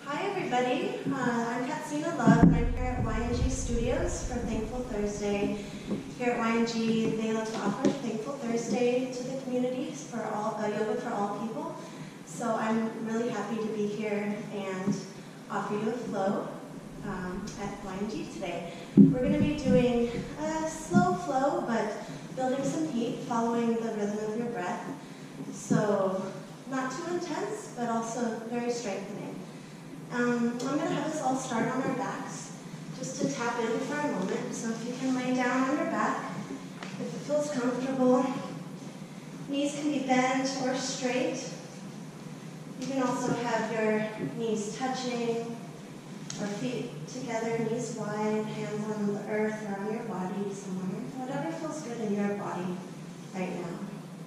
Hi everybody, I'm Katsina and I'm here at YNG Studios for Thankful Thursday. Here at YNG, they like to offer Thankful Thursday to the community for all yoga for all people. So I'm really happy to be here and offer you a flow at YNG today. We're going to be doing a slow flow, but building some heat, following the rhythm of your breath. So not too intense, but also very strengthening. I'm going to have us all start on our backs, just to tap in for a moment. So if you can lay down on your back, if it feels comfortable, knees can be bent or straight. You can also have your knees touching, or feet together, knees wide, hands on the earth or on your body somewhere, whatever feels good in your body right now.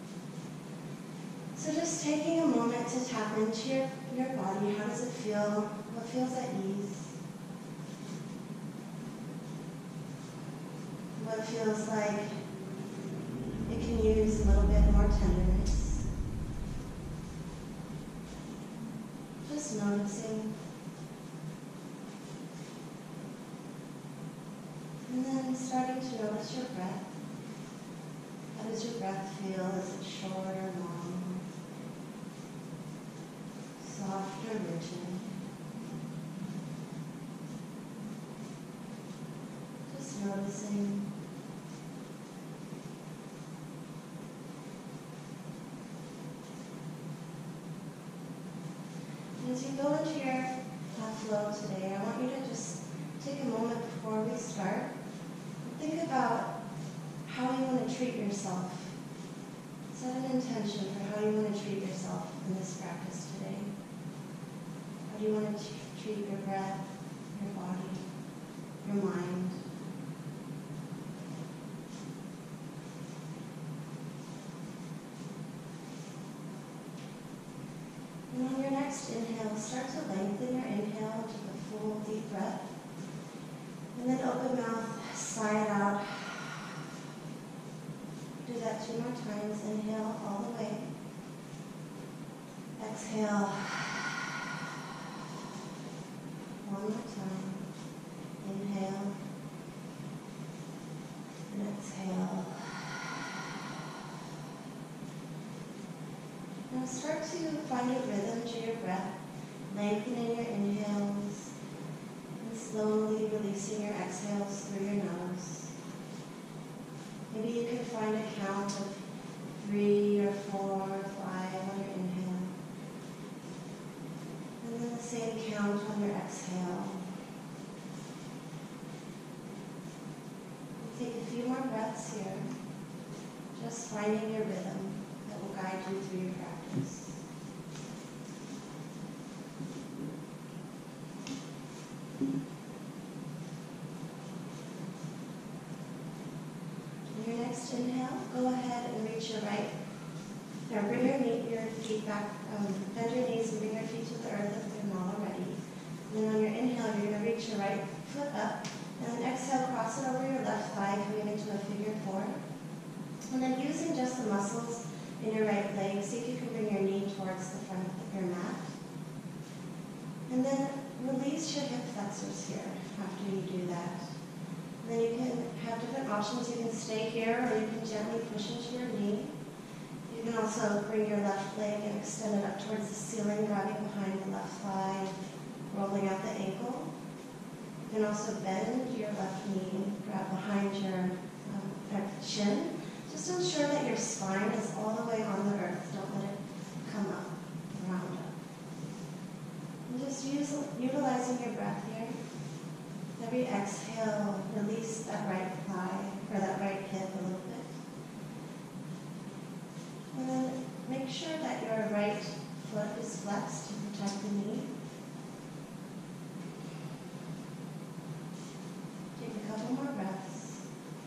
So just taking a moment to tap into your body. How does it feel? What feels at ease? What feels like it can use a little bit more tenderness? Just noticing. And then starting to notice your breath. How does your breath feel? Is it short or long? Soft or rigid? Just noticing. As you go into your flow today, I want you to just take a moment before we start and think about how you want to treat yourself. Set an intention for how you want to treat yourself in this practice today. How do you want to treat your breath, your body, your mind? And on your next inhale, start to lengthen your inhale to the full deep breath. And then open mouth, sigh it out. Do that 2 more times. Inhale all the way. Exhale. One more time. Inhale. And exhale. Now start to find a rhythm to your breath, lengthening your inhales and slowly releasing your exhales through your nose. Maybe you can find a count of 3 or 4 or 5 on your inhale. And then the same count on your exhale. Take a few more breaths here, just finding your rhythm that will guide you through your practice. On your next inhale, go ahead and reach your right. Now bring your feet back, bend your knees and bring your feet to the earth if they're not already. And then on your inhale, you're going to reach your right foot up. And then exhale, cross it over your left thigh, coming into a figure 4. And then using just the muscles in your right leg, see if you can bring your knee towards the front of your mat. And then release your hip flexors here after you do that. And then you can have different options. You can stay here or you can gently push into your knee. You can also bring your left leg and extend it up towards the ceiling, grabbing behind the left thigh, rolling out the ankle. You can also bend your left knee, grab behind your shin. Just ensure that your spine is all the way on the earth. Don't let it come up, round up. And just utilizing your breath here. Every exhale, release that right thigh, or that right hip a little bit. And then make sure that your right foot is flexed to protect the knee. Take a couple more breaths.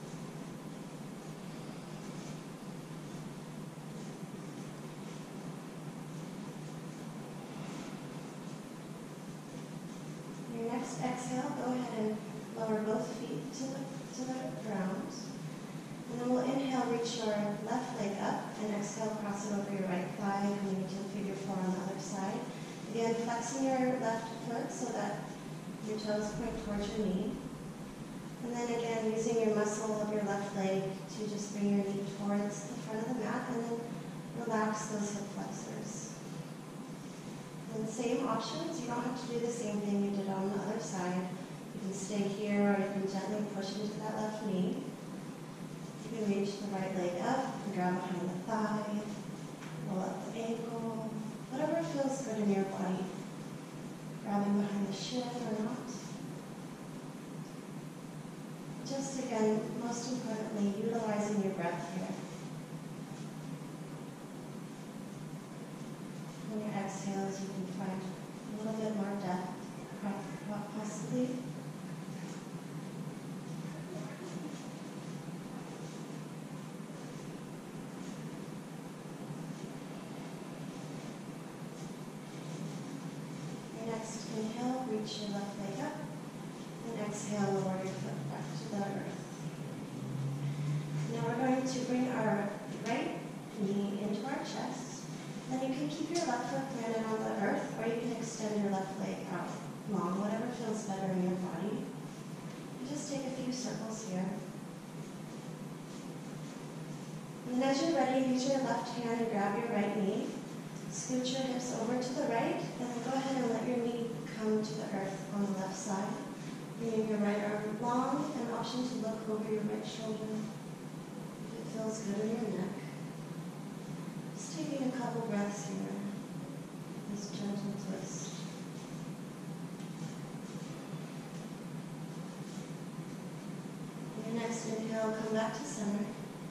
Your next exhale, go ahead and lower both feet to the ground. And then we'll inhale, reach your left leg up, and exhale, cross it over your right thigh, coming into a figure 4 on the other side. again, flexing your left foot so that your toes point towards your knee. And then again, using your muscle of your left leg to just bring your knee towards the front of the mat and then relax those hip flexors. And same options, you don't have to do the same thing you did on the other side. You can stay here or you can gently push into that left knee. You can reach the right leg up and grab behind the thigh, roll up the ankle, whatever feels good in your body. Grabbing behind the shin or not. Just again, most importantly, utilizing your breath here. On your exhales, you can find a little bit more depth, possibly. Your next inhale, reach your left leg up, and exhale, lower your foot back to the earth. Now we're going to bring our right knee into our chest. Then you can keep your left foot planted on the earth, or you can extend your left leg out long, whatever feels better in your body. You just take a few circles here. And then as you're ready, use your left hand and grab your right knee. Scoot your hips over to the right, and then go ahead and let your knee come to the earth on the left side. Bringing your right arm long, and option to look over your right shoulder. If it feels good in your neck. Just taking a couple breaths here. This gentle twist. Your next inhale, come back to center.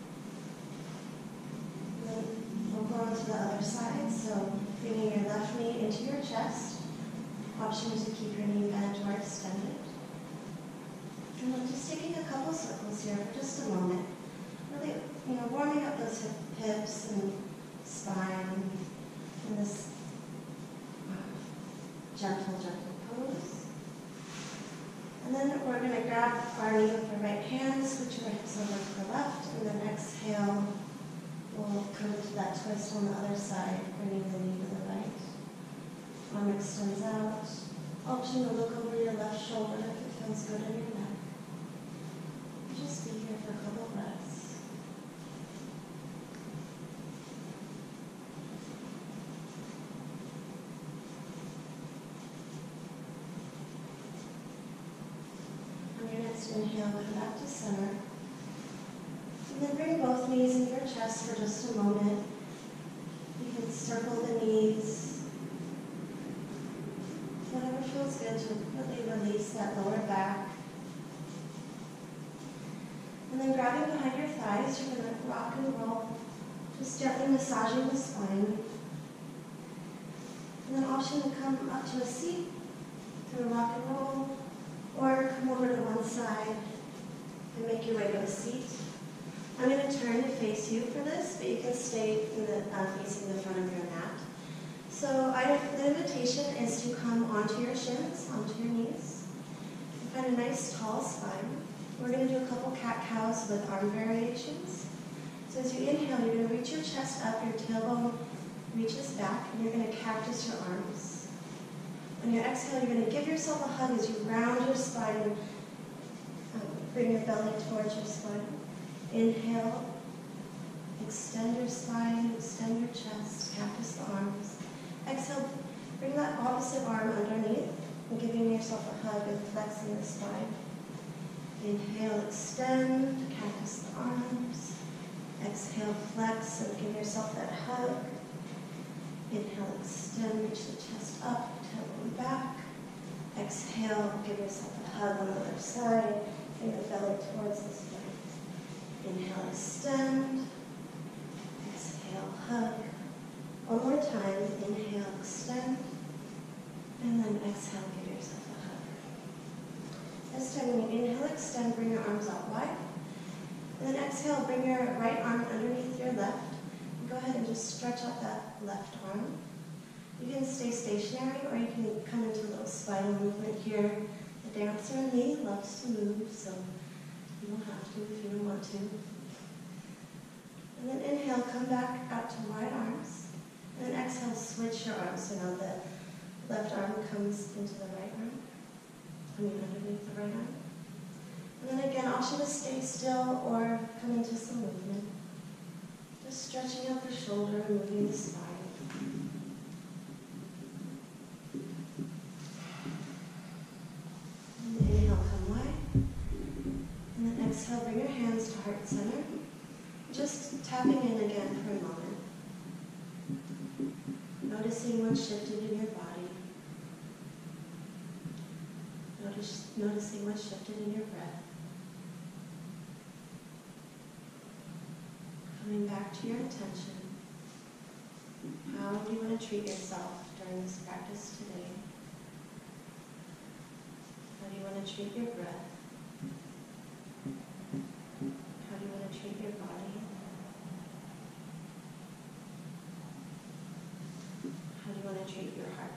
And then we'll go on to the other side. So bringing your left knee into your chest. Option to keep your knee bent or extended. And then just taking a couple circles here for just a moment. Really, warming up those hips and spine in this gentle pose. And then we're going to grab our knee with the right hand, switch our hips over to the left, and then exhale. We'll come to that twist on the other side, bringing the knee to the right. Arm extends out. Option to look over your left shoulder if it feels good in your neck. Just be here for a couple breaths. On your next inhale, come back to center. And then bring both knees into your chest for just a moment. You can circle the knees. Whatever feels good to really release that lower back. And then grabbing behind your thighs, you're going to rock and roll, just gently massaging the spine. And then option to come up to a seat through a rock and roll, or come over to one side and make your way to a seat. I'm going to turn to face you for this, but you can stay in facing the front of your mat. So the invitation is to come onto your shins, onto your knees, and find a nice tall spine. We're going to do a couple cat-cows with arm variations. So as you inhale, you're going to reach your chest up, your tailbone reaches back, and you're going to cactus your arms. On your exhale, you're going to give yourself a hug as you round your spine and bring your belly towards your spine. Inhale, extend your spine, extend your chest, cactus the arms. Exhale, bring that opposite arm underneath and giving yourself a hug and flexing the spine. Inhale, extend, cactus the arms. Exhale, flex and give yourself that hug. Inhale, extend, reach the chest up, tailbone back. Exhale, give yourself a hug on the other side. Bring the belly towards the spine. Inhale, extend. Exhale, hug. One more time. Inhale, extend. And then exhale, give yourself a hug. This time when you inhale, extend, bring your arms out wide. And then exhale, bring your right arm underneath your left. And go ahead and just stretch out that left arm. You can stay stationary or you can come into a little spinal movement here. The dancer in me loves to move, so you don't have to if you don't want to. And then inhale, come back out to wide arms. And then exhale, switch your arms. So now the left arm comes into the right arm. Underneath the right arm. And then again, option to stay still or come into some movement. Just stretching out the shoulder and moving the spine. And inhale, come wide. And then exhale, bring your hands to heart center. Just tapping in again for a moment. Noticing what shifted in your body. Noticing what shifted in your breath. Coming back to your intention. How do you want to treat yourself during this practice today? How do you want to treat your breath? How do you want to treat your body? How do you want to treat your heart?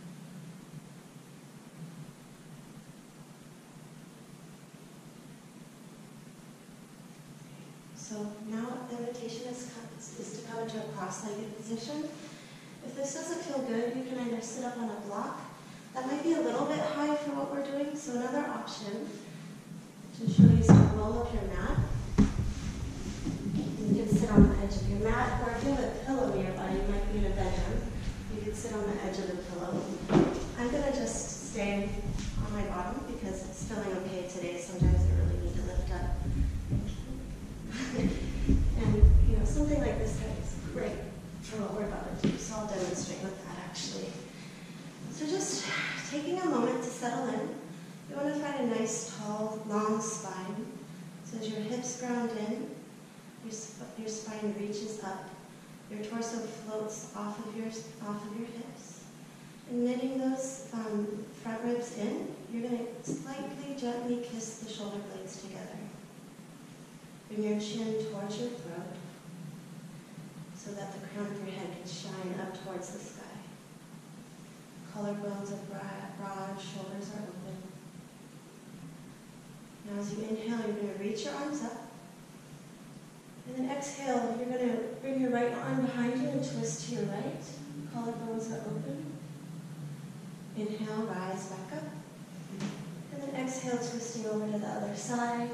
So now the invitation is to come into a cross-legged position. If this doesn't feel good, you can either sit up on a block. That might be a little bit high for what we're doing, so another option to show you is to roll up your mat. You can sit on the edge of your mat, or if you have a pillow nearby, you might be in a bedroom. You can sit on the edge of the pillow. I'm going to just stay on my bottom because it's feeling okay today. Sometimes I really need to lift up. And something like this is great for what we're about to do. So I'll demonstrate with that actually. So just taking a moment to settle in. You want to find a nice, tall, long spine. So as your hips ground in, your spine reaches up. Your torso floats off of your hips. And knitting those front ribs in, you're going to slightly, gently kiss the shoulder blades together. Bring your chin towards your throat so that the crown of your head can shine up towards the sky. Collarbones are broad, shoulders are open. Now as you inhale, you're going to reach your arms up. And then exhale, you're going to bring your right arm behind you and twist to your right. Collarbones are open. Inhale, rise back up. And then exhale, twisting over to the other side.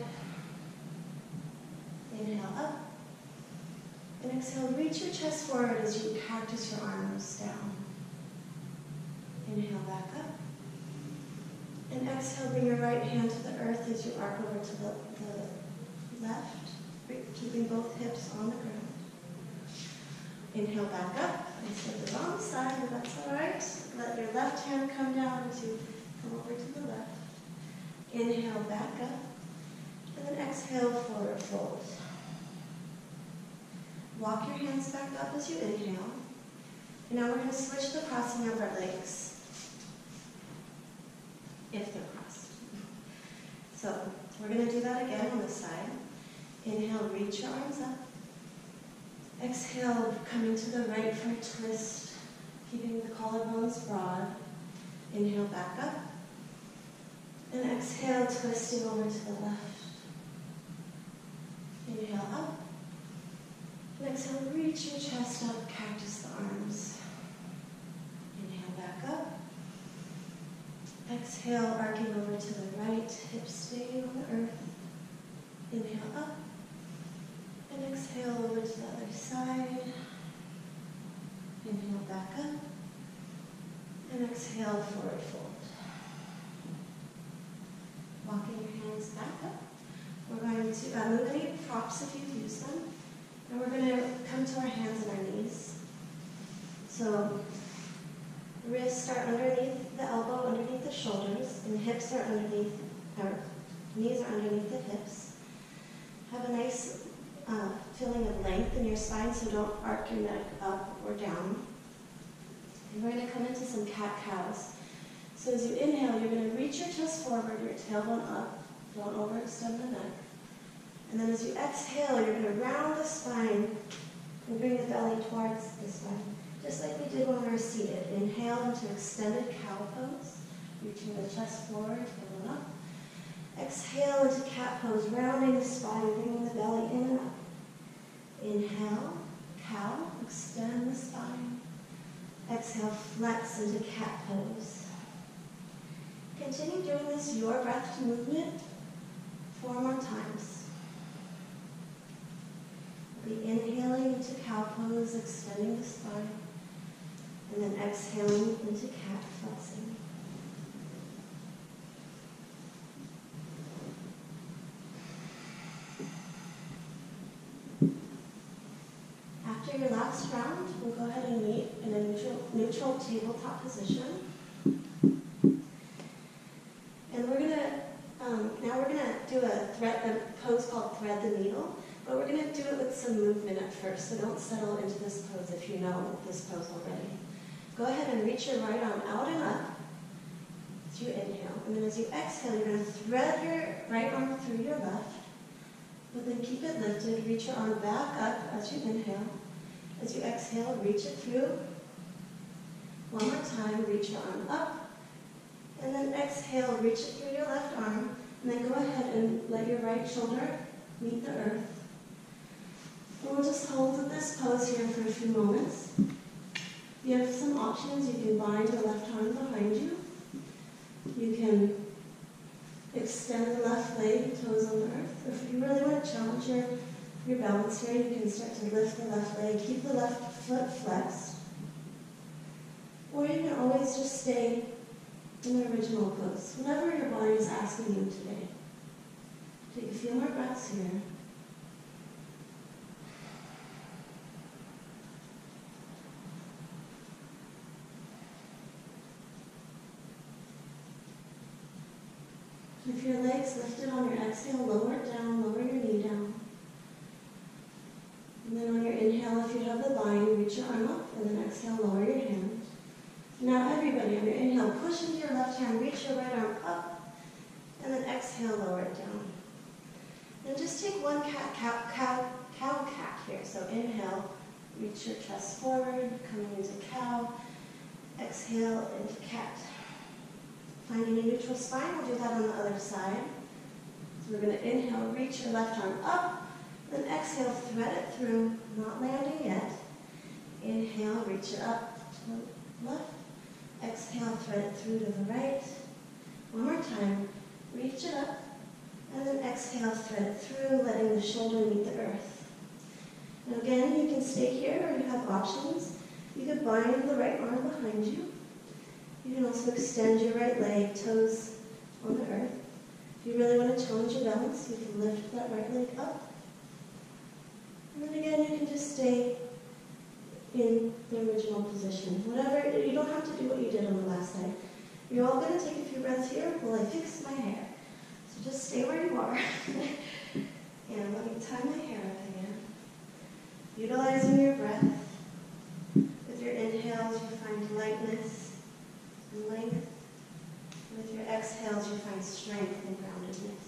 Inhale up. And exhale, reach your chest forward as you cactus your arms down. Inhale, back up. And exhale, bring your right hand to the earth as you arc over to the left, keeping both hips on the ground. Inhale, back up. I said the wrong side, but that's all right. Let your left hand come down as you come over to the left. Inhale, back up. And then exhale, forward fold. Walk your hands back up as you inhale. And now we're going to switch the crossing of our legs, if they're crossed. So we're going to do that again on this side. Inhale, reach your arms up. Exhale, coming to the right for a twist, keeping the collarbones broad. Inhale, back up. And exhale, twisting over to the left. Inhale, up. And exhale, reach your chest up, cactus the arms. Inhale, back up. Exhale, arcing over to the right, hips staying on the earth. Inhale, up. And exhale over to the other side. Inhale, back up. And exhale, forward fold. Walking your hands back up. We're going to move any props if you've used them. And we're going to come to our hands and our knees. So wrists are underneath the elbow, underneath the shoulders, and hips are underneath, or knees are underneath the hips. Have a nice feeling of length in your spine, so don't arc your neck up or down. And we're going to come into some cat-cows. So as you inhale, you're going to reach your chest forward, your tailbone up. Don't overextend the neck. And then as you exhale, you're going to round the spine and bring the belly towards the spine. Just like we did when we were seated. Inhale into extended cow pose, reaching the chest forward, tailbone up. Exhale into cat pose, rounding the spine, bringing the belly in and up. Inhale, cow, extend the spine. Exhale, flex into cat pose. Continue doing this, your breath to movement, 4 more times. Be inhaling into cow pose, extending the spine, and then exhaling into cat, flexing. After your last round, we'll go ahead and meet in a neutral tabletop position. And now we're gonna do a pose called thread the needle, but we're gonna do it with some movement at first, so don't settle into this pose if you know this pose already. Go ahead and reach your right arm out and up as you inhale, and then as you exhale, you're gonna thread your right arm through your left, but then keep it lifted, reach your arm back up as you inhale. As you exhale, reach it through. One more time, reach your arm up. And then exhale, reach it through your left arm. And then go ahead and let your right shoulder meet the earth. And we'll just hold this pose here for a few moments. You have some options. You can bind your left arm behind you. You can extend the left leg, toes on the earth. Or if you really want to challenge your balance here, you can start to lift the left leg, keep the left foot flexed. Or you can always just stay in the original pose, whatever your body is asking you today. Take a few more breaths here. If your legs lifted on your exhale, lower it down, lower your knee down. And then on your inhale, if you have the bind, reach your arm up, and then exhale, lower your hand. Now everybody, on your inhale, push into your left hand, reach your right arm up, and then exhale, lower it down. And just take one cow cat here. So inhale, reach your chest forward, coming into cow. Exhale into cat. Finding a neutral spine, we'll do that on the other side. So we're going to inhale, reach your left arm up, then exhale, thread it through, not landing yet. Inhale, reach it up to the left. Exhale, thread it through to the right. One more time, reach it up, and then exhale, thread it through, letting the shoulder meet the earth. And again, you can stay here, or you have options. You could bind the right arm behind you. You can also extend your right leg, toes on the earth. If you really want to challenge your balance, you can lift that right leg up. And then again, you can just stay in the original position. Whatever, you don't have to do what you did on the last side. You're all going to take a few breaths here while I fix my hair. So just stay where you are. And let me tie my hair up again. Utilizing your breath. With your inhales, you find lightness and length. With your exhales, you find strength and groundedness.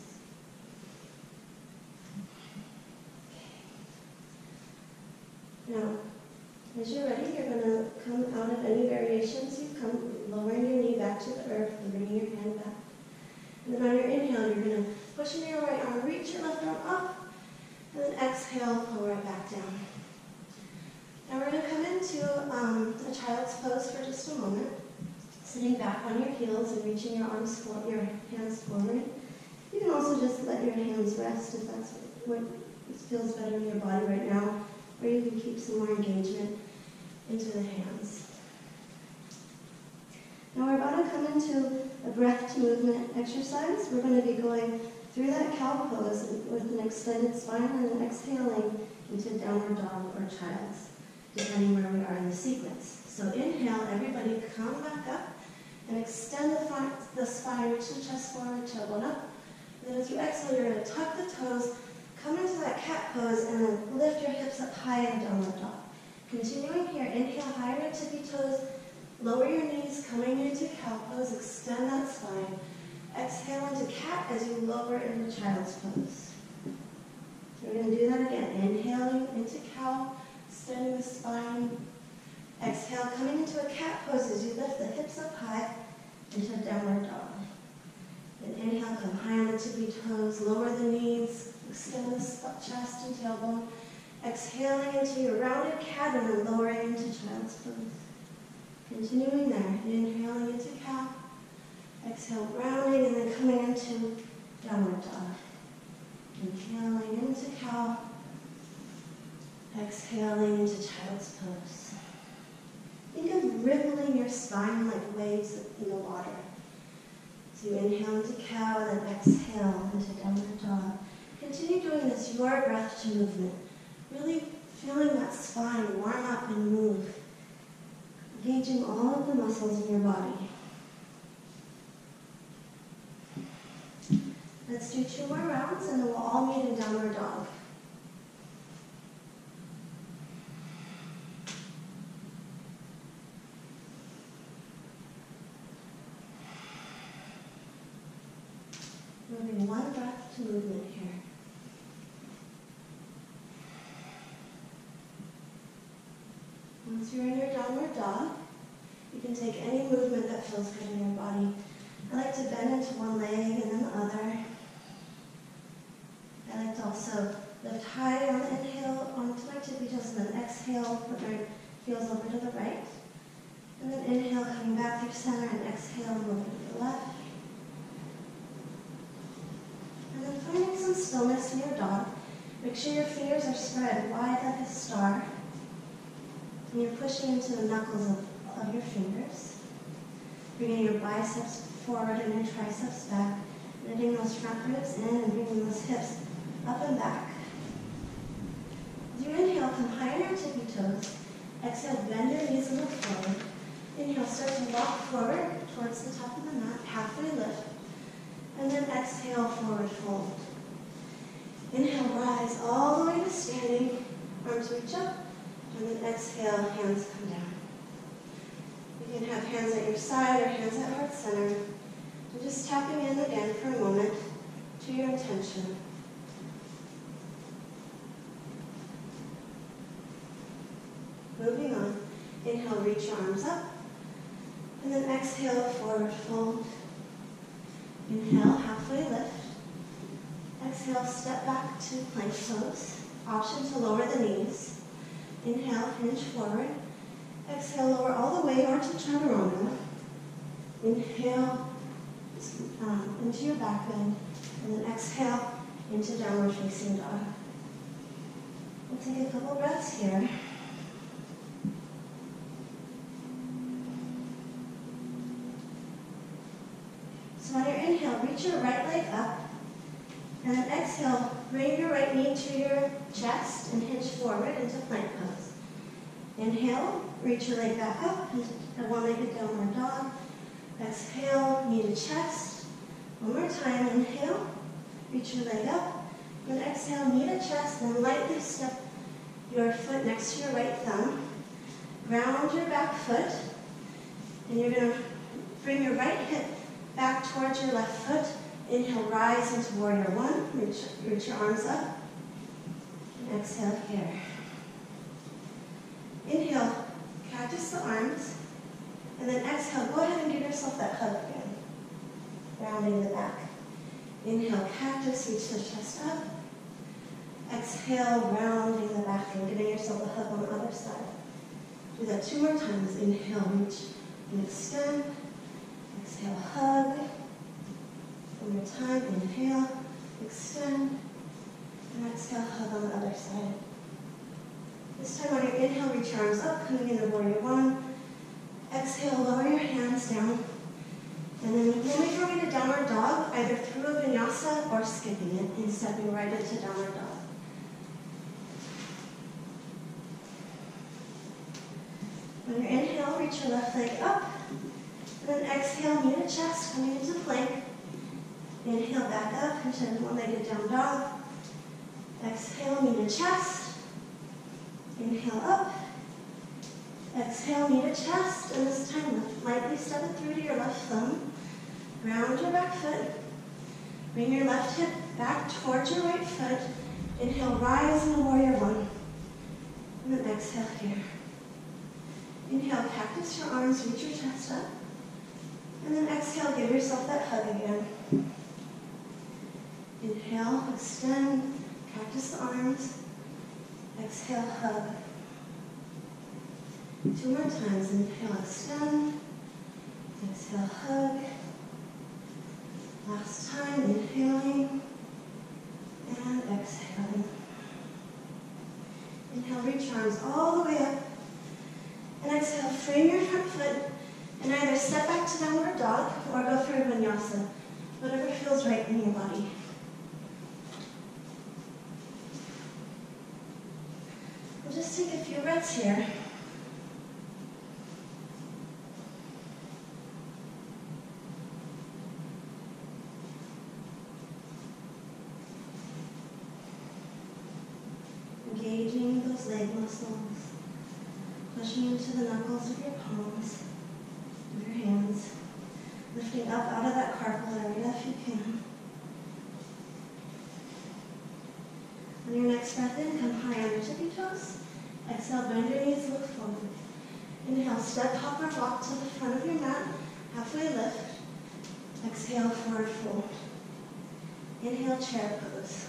Now, as you're ready, you're going to come out of any variations. You come lowering your knee back to the earth and bringing your hand back. And then on your inhale, you're going to push into your right arm, reach your left arm up, and then exhale, lower it back down. Now we're going to come into a child's pose for just a moment, sitting back on your heels and reaching your hands forward. You can also just let your hands rest if that's what feels better in your body right now, or you can keep some more engagement into the hands. Now we're about to come into a breath to movement exercise. We're going to be going through that cow pose with an extended spine and then exhaling into downward dog or child's, depending where we are in the sequence. So inhale, everybody come back up and extend the spine, reach the chest forward, tailbone up. And then as you exhale, you're going to tuck the toes, come into that cat pose, and then lift your hips up high in downward dog. Continuing here, inhale, higher tippy toes, lower your knees, coming into cow pose, extend that spine. Exhale into cat as you lower into child's pose. So we're going to do that again. Inhaling into cow, extending the spine. Exhale, coming into a cat pose as you lift the hips up high into downward dog. Then inhale, come high on the tippy toes, lower the knees, extend the chest and tailbone. Exhaling into your rounded cat and then lowering into child's pose. Continuing there, inhaling into cow, exhale, rounding, and then coming into downward dog. Inhaling into cow, exhaling into child's pose. Think of rippling your spine like waves in the water. So you inhale into cow, and then exhale into downward dog. Continue doing this, your breath to movement. Really feeling that spine warm up and move. Engaging all of the muscles in your body. Let's do 2 more rounds, and then we'll all meet in downward dog. Moving one breath to movement here. Once you're in your downward dog, you can take any movement that feels good in your body. I like to bend into one leg and then the other. I like to also lift high on the inhale onto my tippy toes, and then exhale, put my heels over to the right. And then inhale, coming back through center, and exhale, moving to the left. And then finding some stillness in your dog. Make sure your fingers are spread wide like a star. And you're pushing into the knuckles of your fingers. Bringing your biceps forward and your triceps back. Knitting those front ribs in and bringing those hips up and back. As you inhale, come high on your tippy toes. Exhale, bend your knees and look forward. Inhale, start to walk forward towards the top of the mat, halfway lift. And then exhale, forward fold. Inhale, rise all the way to standing. Arms reach up. And then exhale, hands come down. You can have hands at your side or hands at heart center. And just tapping in again for a moment to your intention. Moving on. Inhale, reach your arms up. And then exhale, forward fold. Inhale, halfway lift. Exhale, step back to plank pose. Option to lower the knees. Inhale, hinge forward. Exhale, lower all the way onto chaturanga. Inhale into your back bend. And then exhale into downward facing dog. We'll take a couple breaths here. So on your inhale, reach your right leg up. And then exhale, bring your right knee to your chest and hinge forward into plank pose. Inhale, reach your leg back up into a one-legged downward dog. Exhale, knee to chest. One more time, inhale, reach your leg up. And exhale, knee to chest, then lightly step your foot next to your right thumb. Ground your back foot. And you're going to bring your right hip back towards your left foot. Inhale, rise into warrior one. Reach your arms up. And exhale here. Inhale, cactus the arms. And then exhale, go ahead and give yourself that hug again. Rounding the back. Inhale, cactus, reach the chest up. Exhale, rounding the back and giving yourself a hug on the other side. Do that 2 more times. Inhale, reach and extend. Exhale, hug. One more time, inhale, extend, and exhale, hug on the other side. This time on your inhale, reach your arms up, coming into warrior one. Exhale, lower your hands down. And then we'll make our way to downward dog, either through a vinyasa or skipping it and stepping right into downward dog. On your inhale, reach your left leg up. And then exhale, knee to chest, coming into plank. Inhale, back up into one-legged down dog. Exhale, knee to chest. Inhale, up. Exhale, knee to chest. And this time, lightly step it through to your left thumb. Round your back foot. Bring your left hip back towards your right foot. Inhale, rise in warrior one. And then exhale here. Inhale, cactus your arms, reach your chest up. And then exhale, give yourself that hug again. Inhale, extend, cactus the arms. Exhale, hug. 2 more times. Inhale, extend. Exhale, hug. Last time, inhaling and exhaling. Inhale, reach your arms all the way up. And exhale, frame your front foot and either step back to downward dog or go for a vinyasa, whatever feels right in your body. We'll just take a few breaths here. Engaging those leg muscles, pushing into the knuckles of your palms, of your hands, lifting up out of that carpal area if you can. On your next breath in, come high on your tippy toes. Exhale, bend your knees, look forward. Inhale, step, hop, or walk to the front of your mat, halfway lift. Exhale, forward fold. Inhale, chair pose.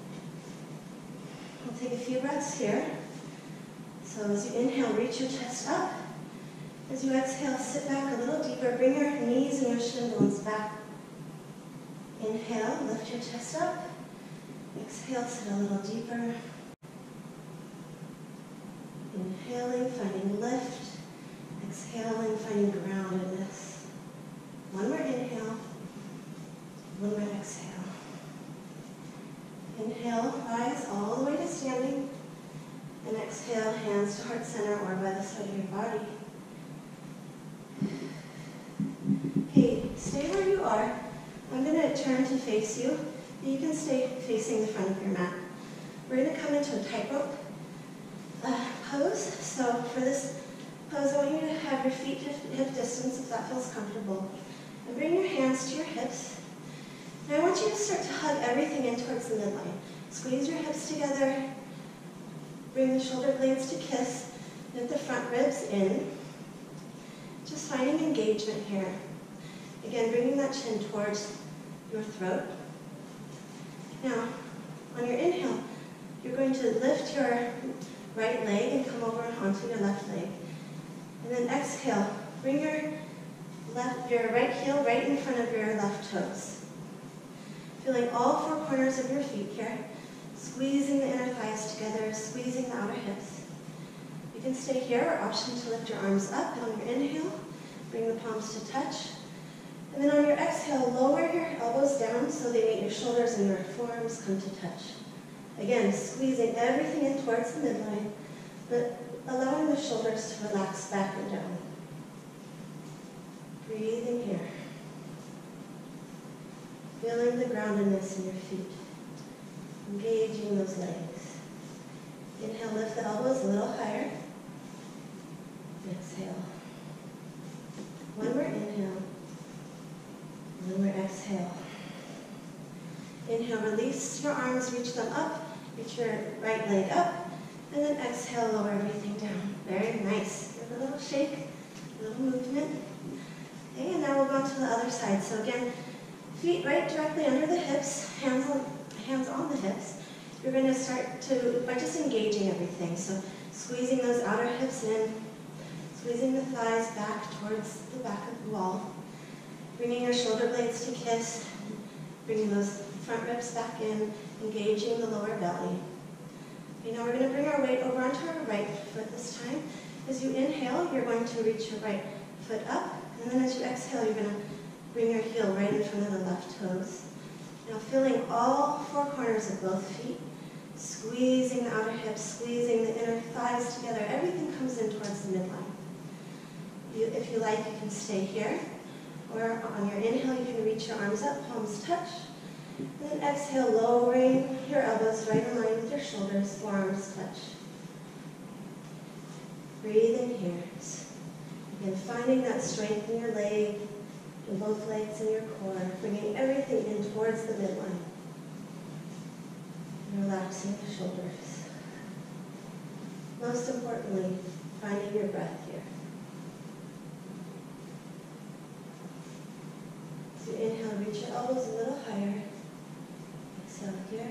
We'll take a few breaths here. So as you inhale, reach your chest up. As you exhale, sit back a little deeper. Bring your knees and your shin bones back. Inhale, lift your chest up. Exhale, sit a little deeper. Inhaling, finding lift. Exhaling, finding groundedness. One more inhale. One more exhale. Inhale, rise all the way to standing. And exhale, hands to heart center or by the side of your body. Okay, stay where you are. I'm going to turn to face you. You can stay facing the front of your mat. We're going to come into a tightrope pose. So for this pose, I want you to have your feet to hip distance if that feels comfortable. And bring your hands to your hips. And I want you to start to hug everything in towards the midline. Squeeze your hips together. Bring the shoulder blades to kiss. Lift the front ribs in. Just finding engagement here. Again, bringing that chin towards your throat. Now, on your inhale, you're going to lift your right leg and come over onto your left leg. And then exhale, bring your right heel right in front of your left toes. Feeling all 4 corners of your feet here. Squeezing the inner thighs together, squeezing the outer hips. You can stay here or option to lift your arms up. On your inhale, bring the palms to touch. And then on your exhale, lower your elbows down so they meet your shoulders and your forearms come to touch. Again, squeezing everything in towards the midline, but allowing the shoulders to relax back and down. Breathing here. Feeling the groundedness in your feet. Engaging those legs. Inhale, lift the elbows a little higher. Exhale. One more inhale. One more exhale. Inhale, release your arms, reach them up. Reach your right leg up. And then exhale, lower everything down. Very nice. Give a little shake, a little movement. Okay, and now we'll go on to the other side. So again, feet right directly under the hips, hands on the hips. You're going to start by just engaging everything. So squeezing those outer hips in, squeezing the thighs back towards the back of the wall, bringing your shoulder blades to kiss, bringing those front ribs back in, engaging the lower belly. Okay, now we're going to bring our weight over onto our right foot this time. As you inhale, you're going to reach your right foot up, and then as you exhale, you're going to bring your heel right in front of the left toes. Now feeling all 4 corners of both feet, squeezing the outer hips, squeezing the inner thighs together. Everything comes in towards the midline. If you like, you can stay here. Or on your inhale, you can reach your arms up, palms touch. And then exhale, lowering your elbows right in line with your shoulders, forearms touch. Breathe in here. Again, finding that strength in your leg, in both legs and your core, bringing everything in towards the midline. And relaxing the shoulders. Most importantly, finding your breath here. So inhale, reach your elbows a little higher. Exhale here.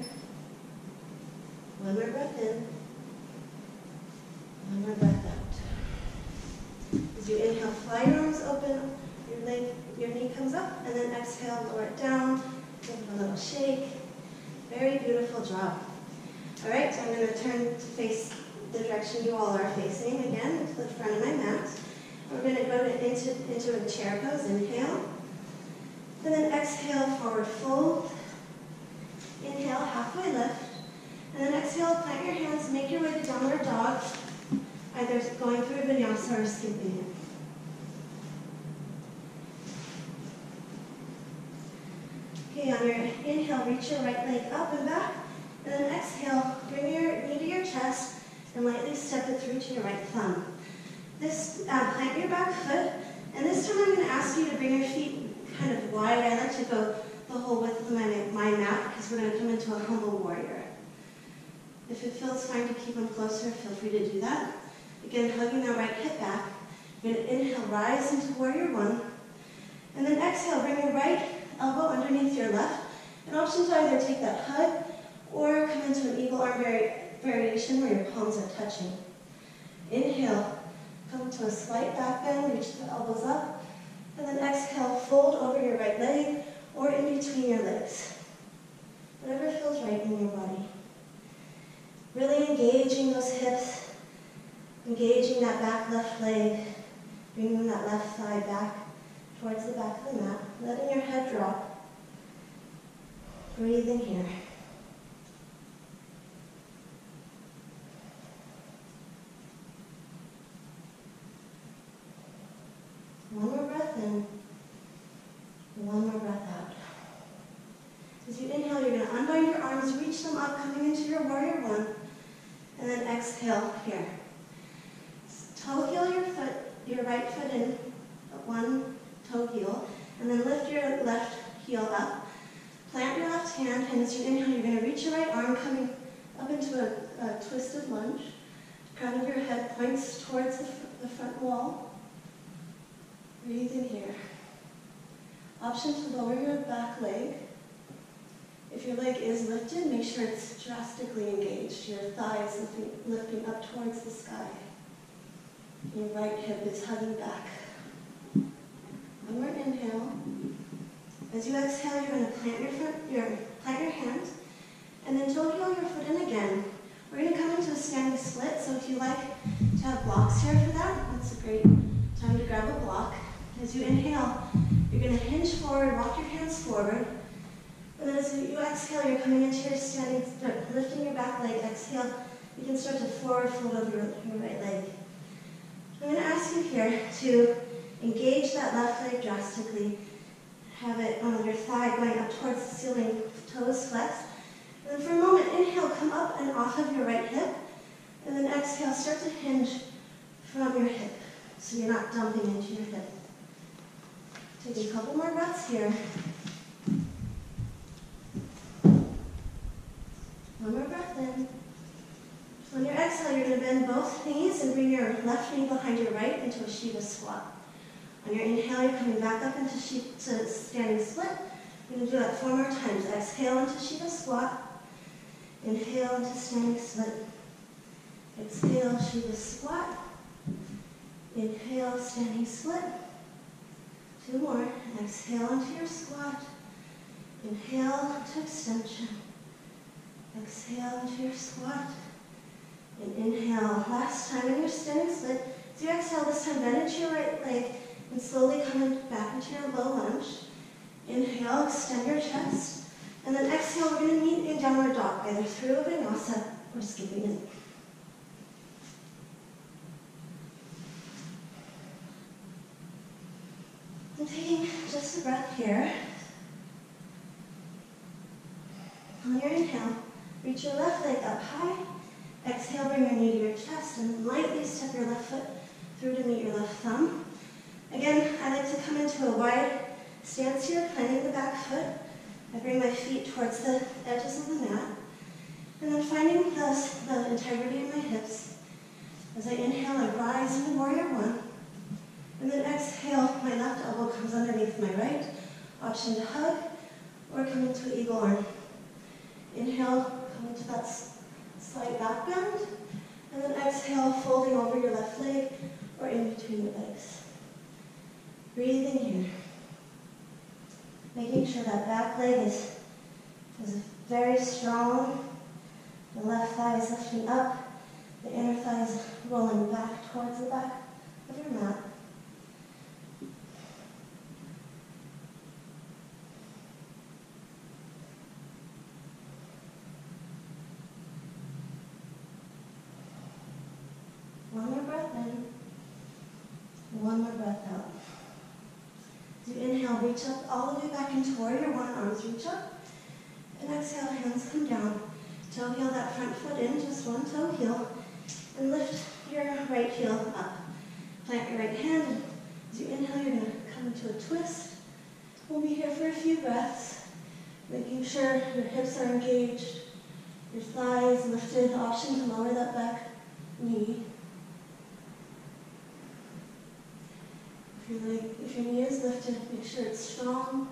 One more breath in. One more breath out. As you inhale, fly your arms open, your knee comes up, and then exhale, lower it down, give it a little shake. Very beautiful job. All right, so I'm going to turn to face the direction you all are facing again, to the front of my mat. We're going to go into a chair pose, inhale, and then exhale, forward fold. Inhale, halfway lift, and then exhale, plant your hands, make your way to downward dog, either going through vinyasa or skipping it. Okay, on your inhale, reach your right leg up and back, and then exhale, bring your knee to your chest, and lightly step it through to your right thumb. Plant your back foot, and this time I'm going to ask you to bring your feet kind of wide. I like to go the whole width of my mat because we're going to come into a humble warrior. If it feels fine to keep them closer, feel free to do that. Again, hugging that right hip back. You're going to inhale, rise into warrior one, and then exhale, bring your right elbow underneath your left. An option to either take that hug or come into an eagle arm variation where your palms are touching. Inhale, come to a slight back bend, reach the elbows up, and then exhale, fold over your right leg or in between your legs. Whatever feels right in your body. Really engaging those hips, engaging that back left leg, bringing that left thigh back towards the back of the mat, letting your head drop. Breathing here. One more breath in, one more breath out. As you inhale, you're going to unbind your arms, reach them up, coming into your warrior one, and then exhale here. Toe heel your right foot in, one toe heel, and then lift your left heel up. Plant your left hand, and as you inhale, you're going to reach your right arm, coming up into a twisted lunge. Crown of your head points towards the front wall. Breathe in here. Option to lower your back leg. If your leg is lifted, make sure it's drastically engaged. Your thigh is lifting up towards the sky. Your right hip is hugging back. One more inhale. As you exhale, you're going to plant your hands, and then toe heel your foot in again. We're going to come into a standing split, so if you like to have blocks here for that, that's a great time to grab a block. As you inhale, you're going to hinge forward, walk your hands forward. And then as you exhale, you're coming into your standing, lifting your back leg. Exhale, you can start to forward fold over your right leg. I'm going to ask you here to engage that left leg drastically. Have it on your thigh going up towards the ceiling, toes flexed. And then for a moment, inhale, come up and off of your right hip. And then exhale, start to hinge from your hip, so you're not dumping into your hip. Take a couple more breaths here. One more breath in. So on your exhale, you're going to bend both knees and bring your left knee behind your right into a Shiva squat. On your inhale, you're coming back up into standing split. You're going to do that 4 more times. Exhale into Shiva squat. Inhale into standing split. Exhale, Shiva squat. Inhale, standing split. 2 more. Exhale into your squat. Inhale to extension. Exhale into your squat. And inhale. Last time in your standing split. As you exhale, this time bend into your right leg and slowly come back into your low lunge. Inhale, extend your chest. And then exhale, we're going to meet in downward dog, either through a vinyasa or skipping it. And taking just a breath here. On your inhale, reach your left leg up high. Exhale, bring your knee to your chest and lightly step your left foot through to meet your left thumb. Again, I like to come into a wide stance here, planting the back foot. I bring my feet towards the edges of the mat. And then finding the integrity in my hips. As I inhale, I rise into warrior one. And then exhale, my left elbow comes underneath my right. Option to hug or come into eagle arm. Inhale, come into that slight back bend. And then exhale, folding over your left leg or in between your legs. Breathing here. Making sure that back leg is very strong. The left thigh is lifting up. The inner thigh is rolling back towards the back of your mat. One more breath in. One more breath out. As you inhale, reach up all the way back into warrior one, arms reach up. And exhale, hands come down. Toe heel that front foot in, just one toe heel. And lift your right heel up. Plant your right hand. As you inhale, you're going to come into a twist. We'll be here for a few breaths, making sure your hips are engaged, your thighs lifted, option to lower that back knee. If your knee is lifted, make sure it's strong.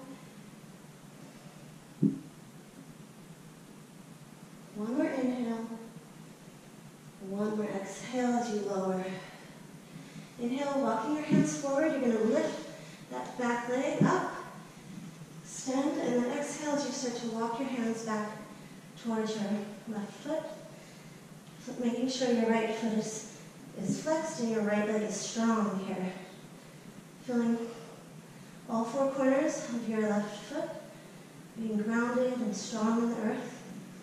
One more inhale. One more exhale as you lower. Inhale, walking your hands forward. You're going to lift that back leg up. Extend, and then exhale as you start to walk your hands back towards your left foot. So making sure your right foot is flexed and your right leg is strong here. Feeling all four corners of your left foot being grounded and strong in the earth.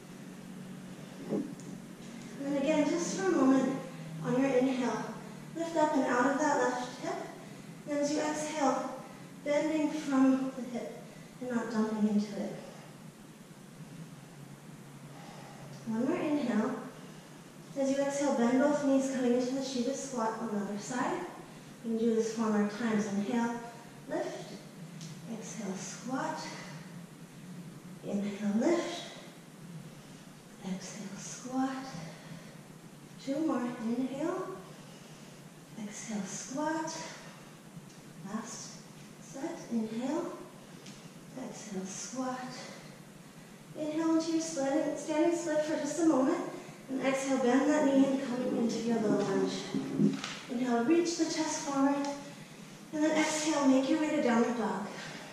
And then again, just for a moment, on your inhale, lift up and out of that left hip. And as you exhale, bending from the hip and not dumping into it. One more inhale. As you exhale, bend both knees coming into the seated squat on the other side. You can do this 4 more times. Inhale, lift. Exhale, squat. Inhale, lift. Exhale, squat. 2 more. Inhale. Exhale, squat. Last set. Inhale. Exhale, squat. Inhale into your standing split for just a moment. And exhale, bend that knee and come into your low lunge. Inhale, reach the chest forward. And then exhale, make your way to downward dog.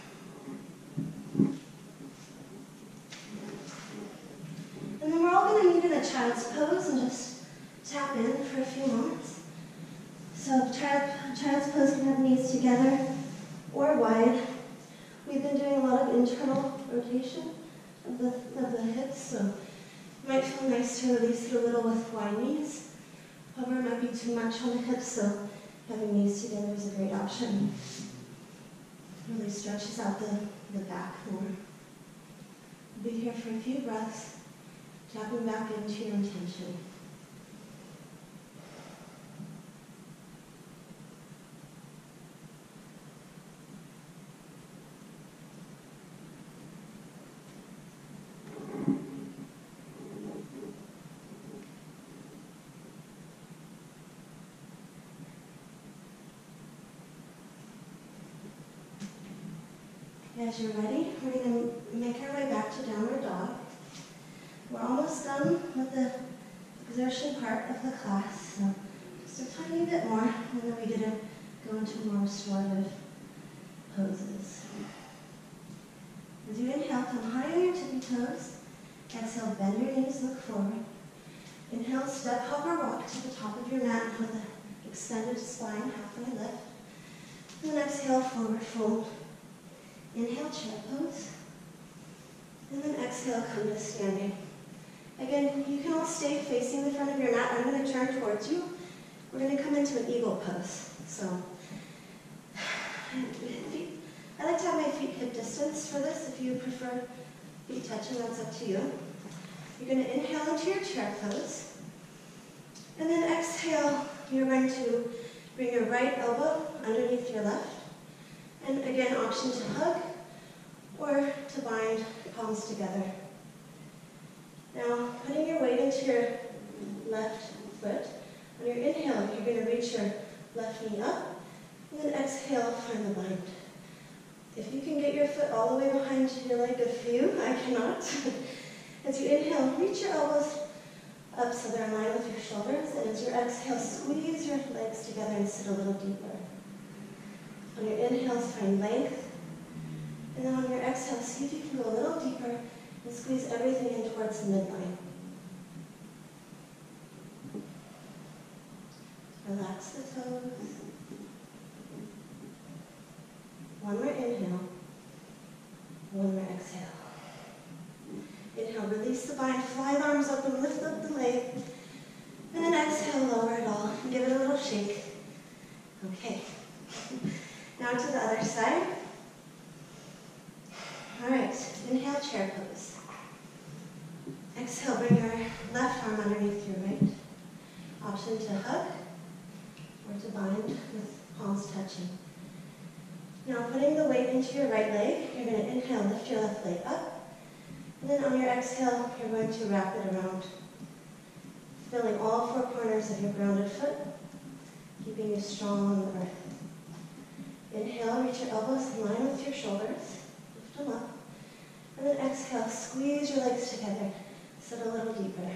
And then we're all going to meet in a child's pose and just tap in for a few moments. So child's pose can have knees together or wide. We've been doing a lot of internal rotation of the hips, so it might feel nice to release it a little with wide knees. However, it might be too much on the hips, so having knees together is a great option. Really stretches out the back more. We'll be here for a few breaths, tapping back into your intention. As you're ready, we're going to make our way back to downward dog. We're almost done with the exertion part of the class, so just a tiny bit more, and then we get to go into more restorative poses. As you inhale, come high on your tippy toes. Exhale, bend your knees, look forward. Inhale, step, hop, or walk to the top of your mat with an extended spine, halfway lift. And then exhale, forward fold. Inhale, chair pose. And then exhale, come to standing. Again, you can all stay facing the front of your mat. I'm going to turn towards you. We're going to come into an eagle pose. So, I like to have my feet hip distance for this. If you prefer feet touching, that's up to you. You're going to inhale into your chair pose. And then exhale, you're going to bring your right elbow underneath your left. And again, option to hug or to bind palms together. Now, putting your weight into your left foot. On your inhale, you're going to reach your left knee up, and then exhale, find the bind. If you can get your foot all the way behind your leg, good for you. I cannot. As you inhale, reach your elbows up so they're in line with your shoulders. And as you exhale, squeeze your legs together and sit a little deeper. On your inhales, find length. And then on your exhale, see if you can go a little deeper and squeeze everything in towards the midline. Relax the toes. One more inhale. One more exhale. Inhale, release the bind, fly the arms up and lift up the leg. And then exhale, lower it all and give it a little shake. Okay. Now to the other side. All right, inhale, chair pose. Exhale, bring your left arm underneath your right. Option to hug or to bind with palms touching. Now putting the weight into your right leg, you're going to inhale, lift your left leg up. And then on your exhale, you're going to wrap it around, filling all four corners of your grounded foot, keeping you strong on the earth. Inhale, reach your elbows in line with your shoulders, lift them up. And then exhale, squeeze your legs together, sit a little deeper.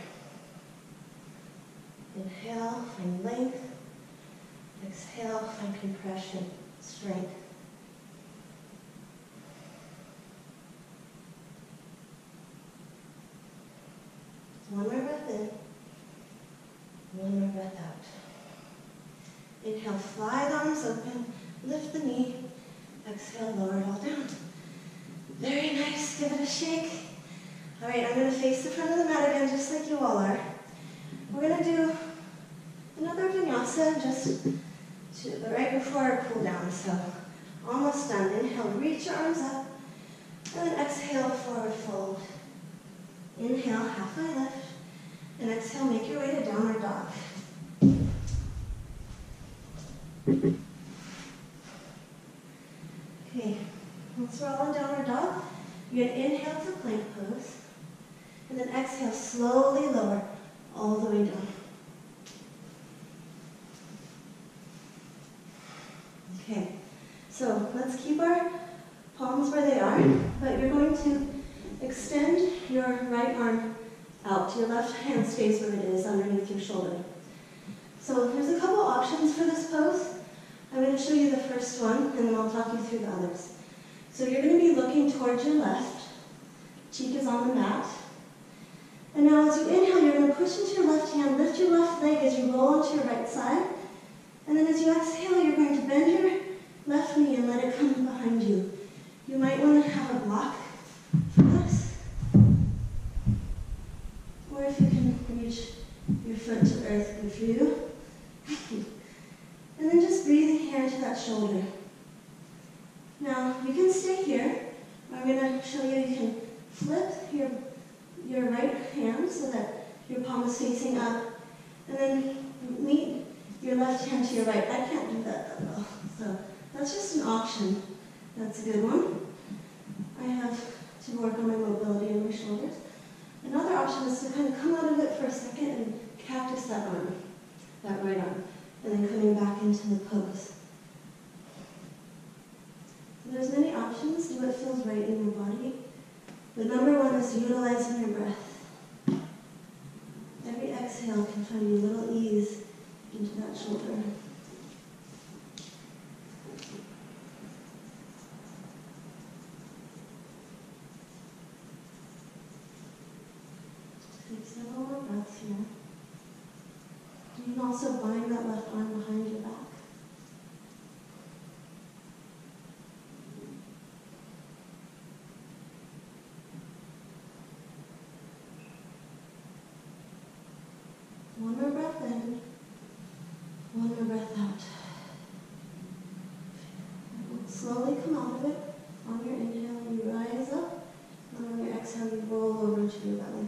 Inhale, find length. Exhale, find compression, strength. One more breath in, one more breath out. Inhale, fly the arms open, lift the knee. Exhale, lower it all down. Very nice, give it a shake. All right, I'm going to face the front of the mat again, just like you all are. We're going to do another vinyasa just right before our cool down, so almost done. Inhale, reach your arms up, and then exhale, forward fold. Inhale, halfway lift, and exhale, make your way to downward dog. Okay, once we're all in downward dog, you're going to inhale to plank pose, and then exhale, slowly lower all the way down. Okay, so let's keep our palms where they are, but you're going to extend your right arm out. Your left hand stays where it is, underneath your shoulder. So there's a couple options for this pose. I'm going to show you the first one, and then I'll talk you through the others. So you're going to be looking towards your left. Cheek is on the mat. And now as you inhale, you're going to push into your left hand, lift your left leg as you roll onto your right side. And then as you exhale, you're going to bend your left knee and let it come behind you. You might want to have a block for this. Or if you can reach your foot to earth, good for you. And then just breathing here into that shoulder. Now, you can stay here. I'm going to show you, you can flip your right hand so that your palm is facing up. And then meet your left hand to your right. I can't do that well. So that's just an option. That's a good one. I have to work on my mobility in my shoulders. Another option is to kind of come out of it for a second and cactus that arm, that right arm, and then coming back into the pose. So there's many options, do what feels right in your body. But number one is utilizing your breath. Every exhale can find you a little ease into that shoulder. Take several more breaths here. You can also bind that left arm behind your back. One more breath in, one more breath out. And slowly come out of it. On your inhale, you rise up, and on your exhale, you roll over to your belly.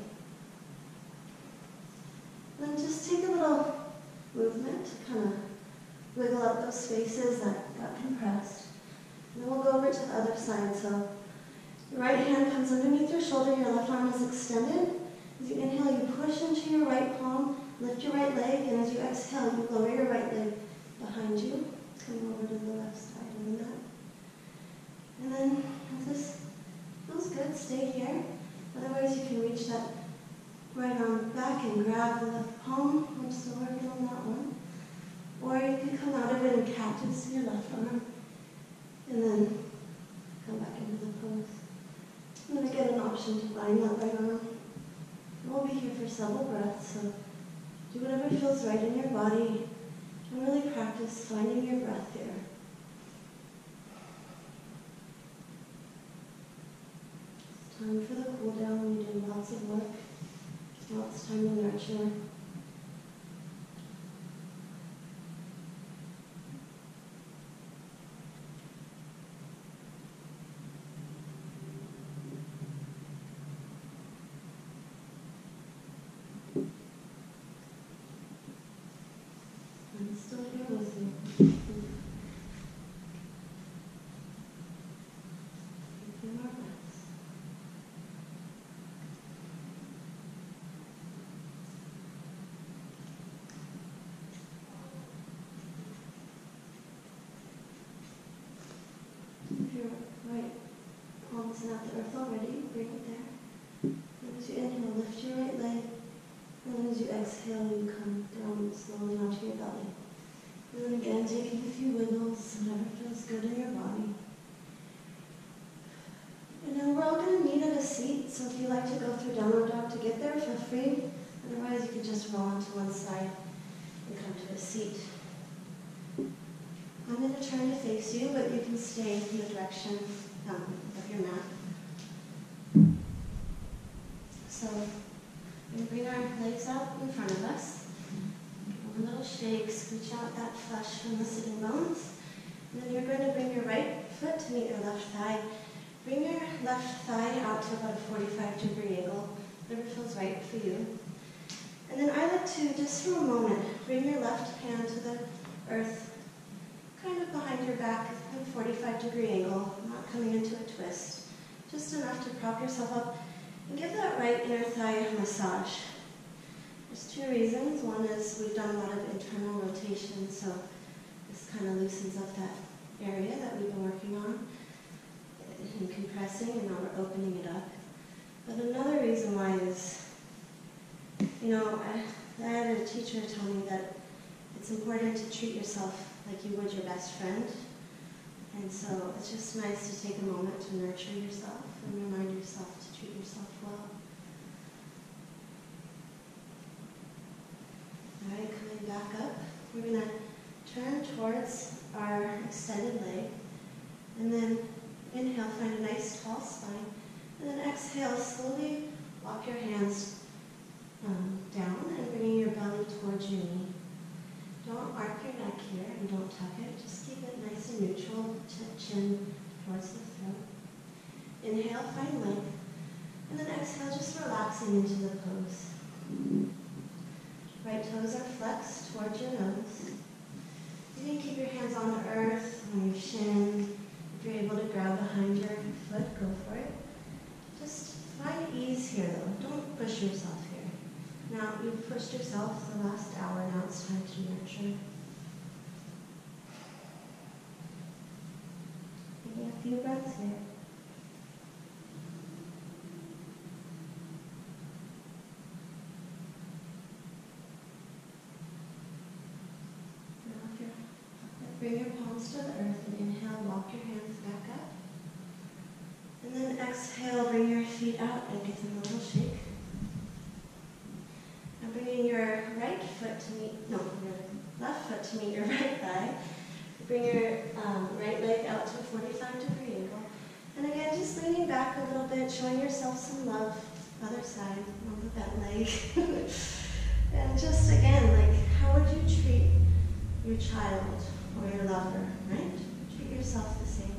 Then just take a little movement to kind of wiggle up those spaces that got compressed. And then we'll go over to the other side. So your right hand comes underneath your shoulder, your left arm is extended. As you inhale, you push into your right palm, lift your right leg, and as you exhale, you lower your right leg behind you, coming over to the left side of the mat. And then, if this feels good, stay here. Otherwise, you can reach that right arm back and grab the left palm. I'm still working on that one. Or you can come out of it and cactus your left arm. And then come back into the pose. I'm going to get an option to line that right arm. We'll be here for several breaths, so do whatever feels right in your body. And really practice finding your breath here. It's time for the cool down. You did lots of work. Now it's time to nurture. I'm still here with you. Taking our breaths. If your right palm's not the earth already, bring it there. And as you inhale, lift your right leg. And as you exhale, you come down slowly onto your belly. And then again, taking a few wiggles, whatever feels good in your body. And now we're all going to meet at a seat, so if you like to go through downward dog to get there, feel free. Otherwise, you can just roll onto one side and come to a seat. I'm going to turn to face you, but you can stay in the direction of your mat. So, we're going to bring our legs out in front of us. Give a little shake, scooch out that flesh from the sitting bones. And then you're going to bring your right foot to meet your left thigh. Bring your left thigh out to about a 45-degree angle, whatever feels right for you. And then I like to, just for a moment, bring your left hand to the earth, kind of behind your back at a 45-degree angle, not coming into a twist. Just enough to prop yourself up and give that right inner thigh a massage. There's two reasons. One is we've done a lot of internal rotation, so this kind of loosens up that area that we've been working on and compressing, and now we're opening it up. But another reason why is, I had a teacher tell me that it's important to treat yourself like you would your best friend. And so it's just nice to take a moment to nurture yourself and remind yourself to treat yourself well. All right, coming back up, we're going to turn towards our extended leg, and then inhale, find a nice tall spine, and then exhale, slowly walk your hands down and bringing your belly towards your knee. Don't arc your neck here and don't tuck it, just keep it nice and neutral, chin towards the throat. Inhale, find length, and then exhale, just relaxing into the pose. Right toes are flexed towards your nose. You can keep your hands on the earth, on your shin. If you're able to grab behind your foot, go for it. Just find ease here though. Don't push yourself here. Now, you've pushed yourself the last hour, now it's time to nurture. Taking a few breaths here. Bring your palms to the earth and inhale, walk your hands back up. And then exhale, bring your feet out and give them a little shake. Now bringing your left foot to meet your right thigh. Bring your right leg out to a 45-degree angle. And again, just leaning back a little bit, showing yourself some love. Other side, on the bent leg. And just again, how would you treat your child or your lover, right? Treat yourself the same.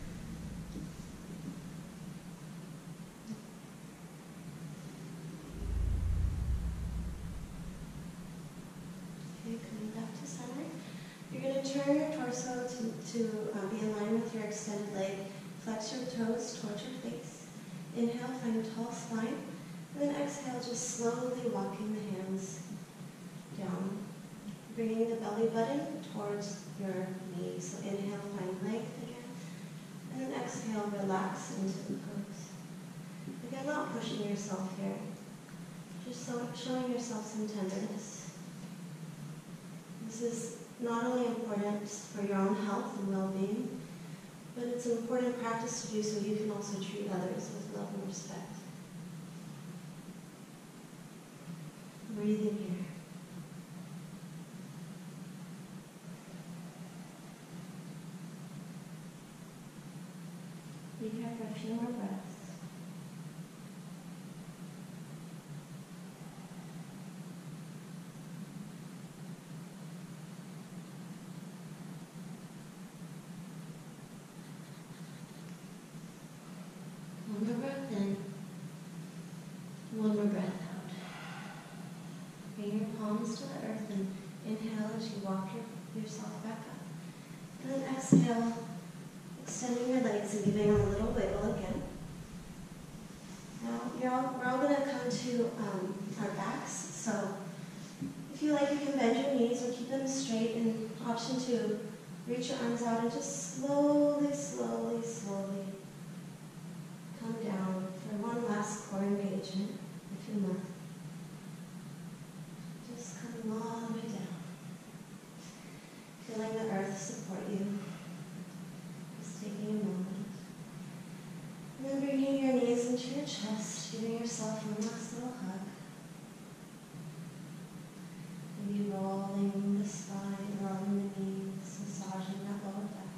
Okay, coming back to center. You're going to turn your torso to be in line with your extended leg. Flex your toes towards your face. Inhale, find a tall spine. And then exhale, just slowly walking the hands down. Bringing the belly button towards your knees. So inhale, find length again. And then exhale, relax into the pose. Again, not pushing yourself here. Just showing yourself some tenderness. This is not only important for your own health and well-being, but it's an important practice to do so you can also treat others with love and respect. Breathing here. Be here for a few more breaths. One more breath in. One more breath out. Bring your palms to the earth and inhale as you walk yourself back up. And then exhale, extending your legs and giving them a little wiggle again. Now, we're all going to come to our backs. So if you like, you can bend your knees or keep them straight. And option 2, reach your arms out and just slowly, slowly, slowly come down for one last core engagement, if you must. Just come all the way down. Feeling the earth support you. Just taking a moment. And then bringing your knees into your chest, giving yourself one last little hug. Maybe rolling the spine, rolling the knees, massaging that lower back.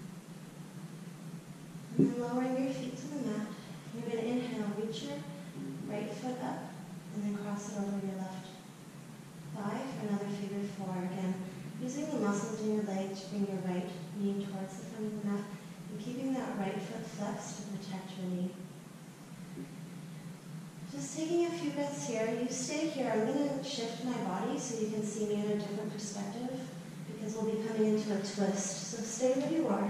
And then lowering your feet to the mat. You're going to inhale, reach your right foot up, and then cross it over your left thigh for another figure 4. Again, using the muscles in your leg to bring your right knee towards the front of the mat, and keeping that right foot flexed to protect your knee. Just taking a few breaths here. You stay here. I'm going to shift my body so you can see me in a different perspective, because we'll be coming into a twist. So stay where you are.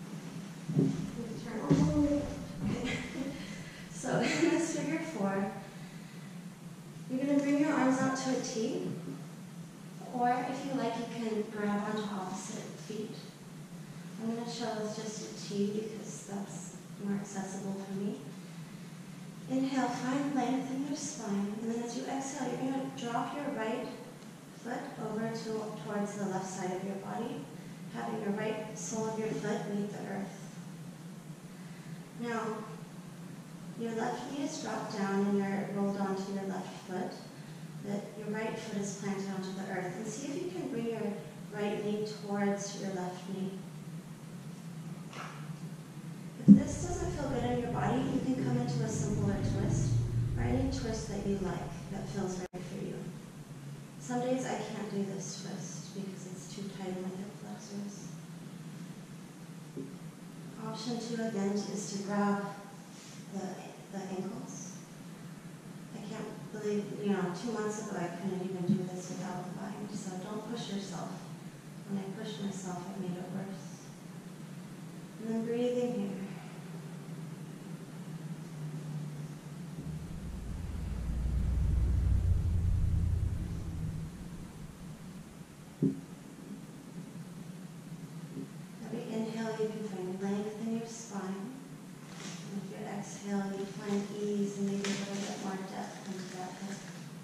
Turn all the way. Okay. So in this figure 4, you're going to bring your arms out to a T, or if you like, you can grab onto opposite feet. I'm going to show us just a T because that's more accessible for me. Inhale, find length in your spine, and then as you exhale, you're going to drop your right foot over towards the left side of your body, having your right sole of your foot meet the earth. Now, your left knee is dropped down and you're rolled onto your left foot. Your right foot is planted onto the earth. And see if you can bring your right knee towards your left knee. If this doesn't feel good in your body, you can come into a simpler twist, or any twist that you like, that feels right for you. Some days I can't do this twist because it's too tight in my hip flexors. Option 2 again is to grab the ankles. I can't believe, 2 months ago I couldn't even do this without the bind, so don't push yourself. When I pushed myself, it made it worse. And then breathing here. Every inhale you can find length in your spine. And with your exhale you find ease and maybe a little bit more depth into that hip.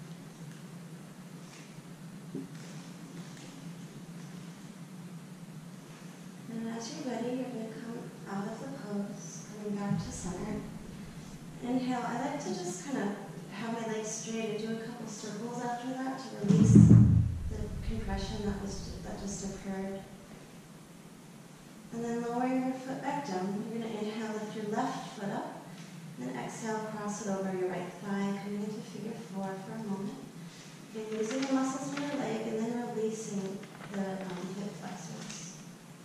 And as you're ready, you're going to come out of the pose, coming back to center. Inhale. I like to just kind of have my legs straight and do a couple circles after that to release the compression that just occurred. And then lowering your foot back down, you're going to inhale, lift your left foot up, and then exhale, cross it over your right thigh, coming into figure 4 for a moment. Again, using the muscles in your leg, and then releasing the hip flexors.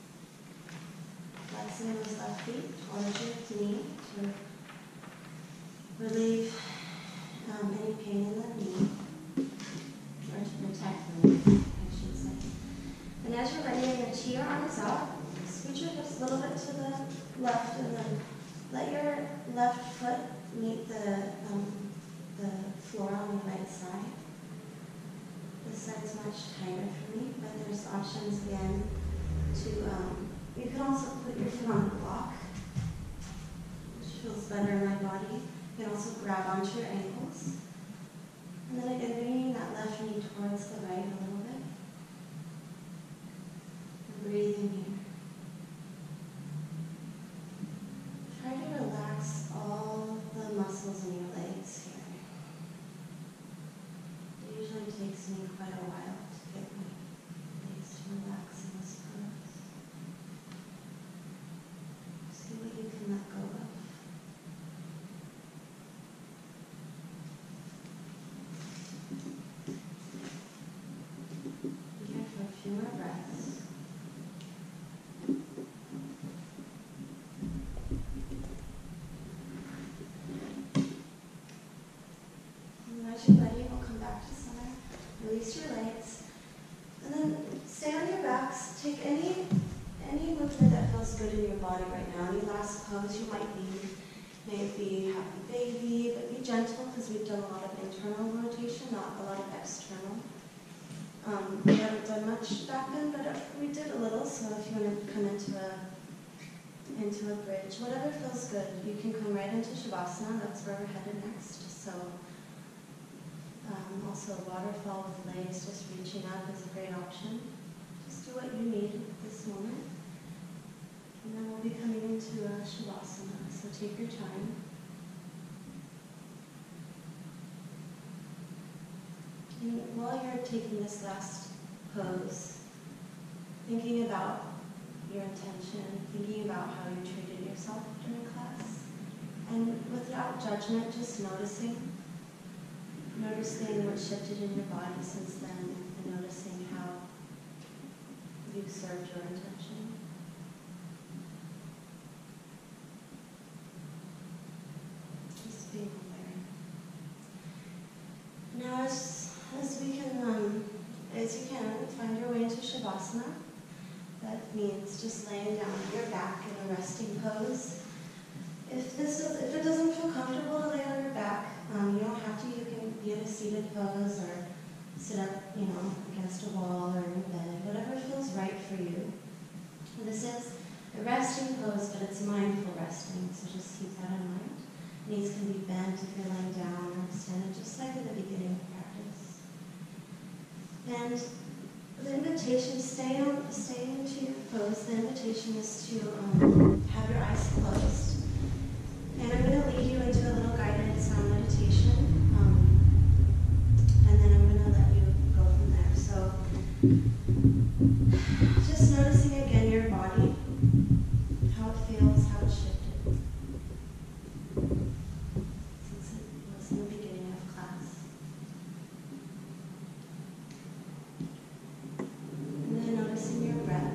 Flexing those left feet towards your knee to relieve any pain in the knee, or to protect the knee, I should say. And as you're ready, you're going to tee your arms out, scoot your hips a little bit to the left, and then let your left foot meet the floor on the right side. This side's much tighter for me, but there's options again to, you can also put your foot on the block, which feels better in my body. You can also grab onto your ankles. And then again, bringing that left knee towards the right a little bit. And breathing here. Try to relax all the muscles in your legs here. It usually takes me quite a while to get my legs to relax in this pose. See what you can let go of. Be here for a few more breaths. And as you're ready, we'll come back to center. Release your legs. And then stay on your backs. Take any movement that feels good in your body right now. Any last pose you might need. Maybe happy baby, but be gentle because we've done a lot of internal rotation, not a lot of external. We haven't done much back then, but we did a little, so if you want to come into a bridge, whatever feels good. You can come right into Shavasana, that's where we're headed next. So also waterfall with legs, just reaching up is a great option. Just do what you need at this moment. And then we'll be coming into Shavasana, so take your time. And while you're taking this last pose, thinking about your intention, thinking about how you treated yourself during class, and without judgment, just noticing what shifted in your body since then, and noticing how you served your intention. Just being aware. Now, as you can find your way into Shavasana. That means just laying down on your back in a resting pose. If it doesn't feel comfortable to lay on your back, you don't have to. You can be in a seated pose or sit up, against a wall or in a bed, whatever feels right for you. This is a resting pose, but it's mindful resting, so just keep that in mind. Knees can be bent if you're laying down or extended, just like at the beginning of practice. And the invitation, stay into your pose. The invitation is to have your eyes closed. And I'm going to lead you into a little guided sound meditation. And then I'm going to let you go from there. So just noticing again your body, how it feels, how it shifted since it was in the beginning of class. And then noticing your breath,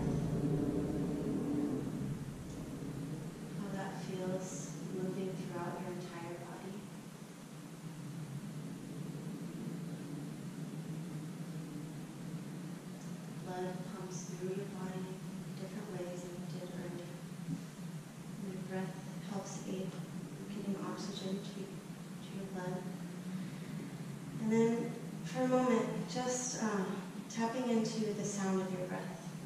how that feels moving throughout your entire body. Blood pumps through your body different ways than it did earlier. And your breath helps aid getting oxygen to your blood. And then for a moment, just tapping into the sound of your breath.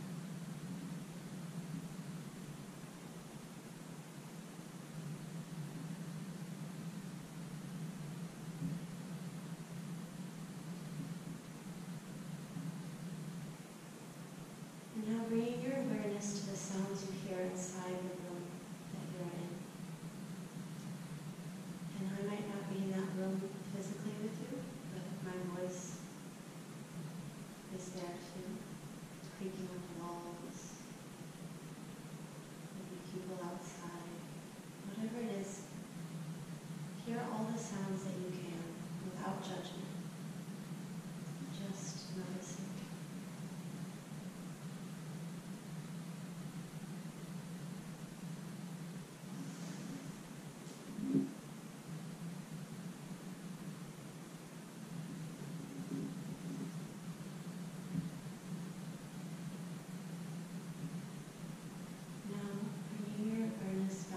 And now bringing your awareness to the sounds you hear inside the room that you're in. And I might not be in that room physically with you, but my voice is there too. It's creaking on the walls. Maybe people outside. Whatever it is, hear all the sounds that you can without judgment. Just noticing.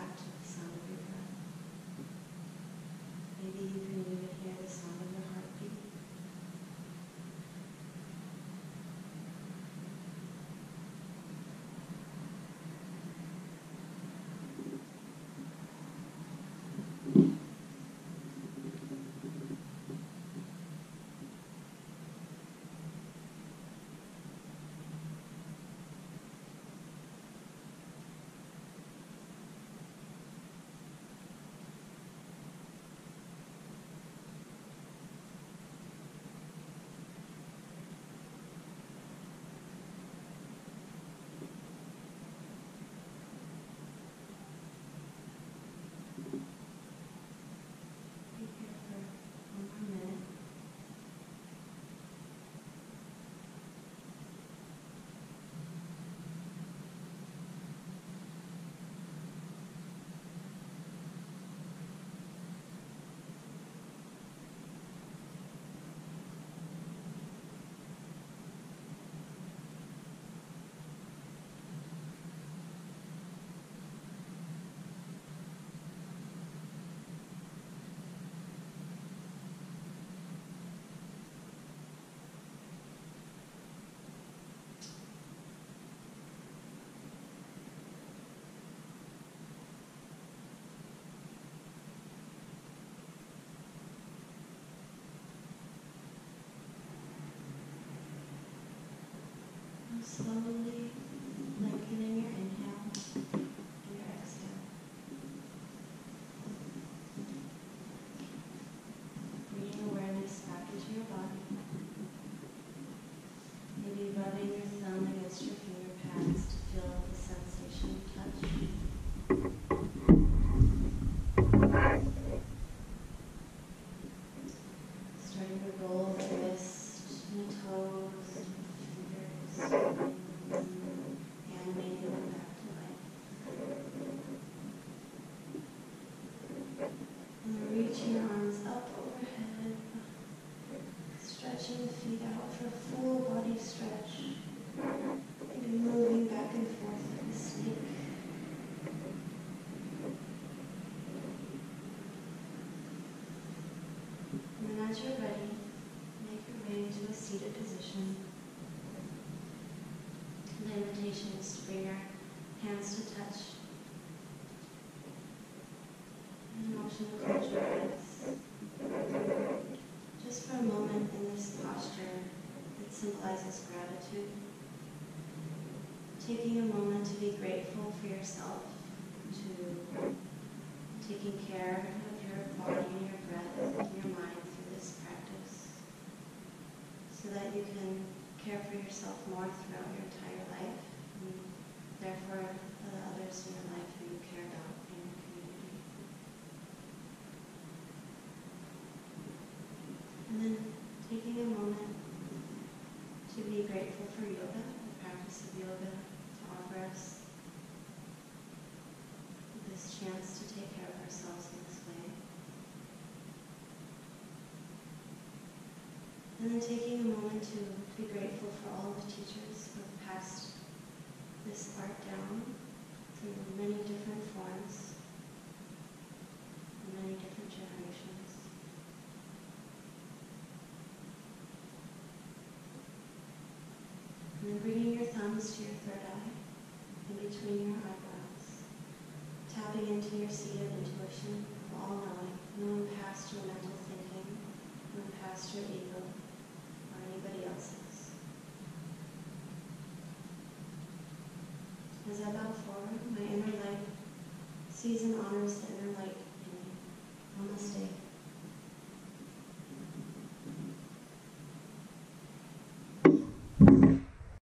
Maybe you can even hear the sound of your heartbeat. Slowly lengthening your inhale and your exhale. Bringing awareness back into your body. Maybe rubbing your thumb against your finger pads to feel the sensation of touch. Starting to roll the wrist and the toes, fingers, animating them back to life. And then reaching your arms up overhead, stretching the feet out for a full body stretch. Maybe moving back and forth like a snake. And then as you're ready, make your way into a seated position. The invitation is to bring your hands to touch. And an option to close your eyes. Just for a moment in this posture that symbolizes gratitude. Taking a moment to be grateful for yourself, to taking care of your body and your breath and your mind through this practice, so that you can care for yourself more throughout your entire life, and therefore the others in your life who you care about in your community. And then taking a moment to be grateful for yoga, the practice of yoga, to offer us this chance to take care of ourselves in this way. And then taking a moment to be grateful for all the teachers who have passed this art down through many different forms, and many different generations. And then bringing your thumbs to your third eye, in between your eyebrows, tapping into your seat of intuition, of all-knowing, knowing past your mental thinking, knowing past your ego, or anybody else's. As I bow forward, my inner light sees and honors the inner light in me. Namaste.